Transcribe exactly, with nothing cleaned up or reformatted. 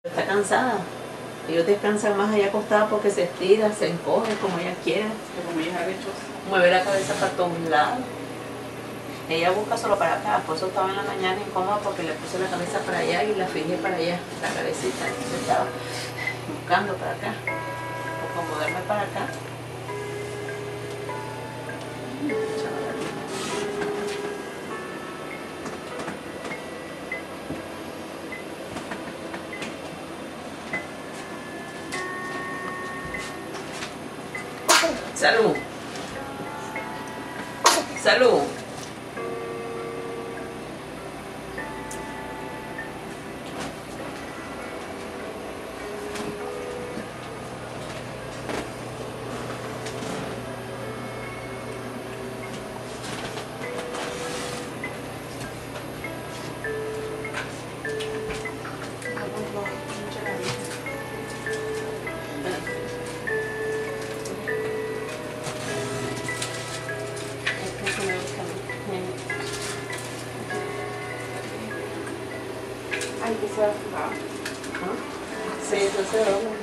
Está cansada. Ellos descansan más allá acostada porque se estira, se encoge como ella quiere. Como ella ha hecho. Mueve la cabeza para todos lados. Ella busca solo para acá, por eso estaba en la mañana incómoda porque le puse la cabeza para allá y la fijé para allá, la cabecita, entonces estaba buscando para acá, por acomodarme para acá. Salud. Salud. Ay, que se va a fijar. Sí, eso se dobla.